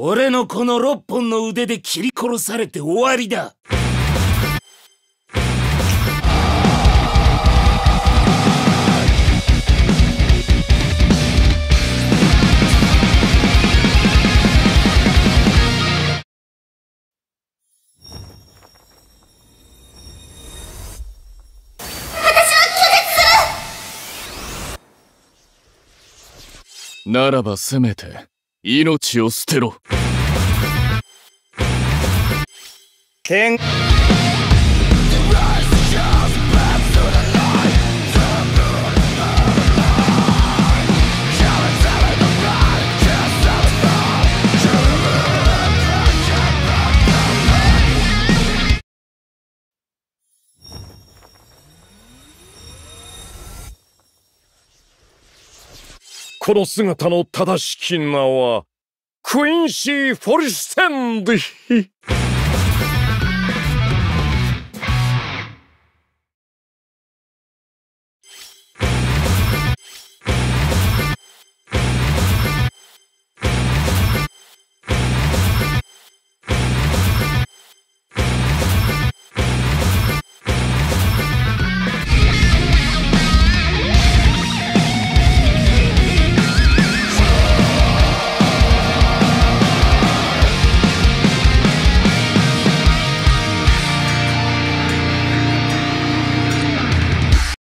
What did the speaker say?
俺のこの6本の腕で切り殺されて終わりだ。 ならばせめて命を捨てろ。 剣この姿の正しき名はクインシー・フォルステンディ。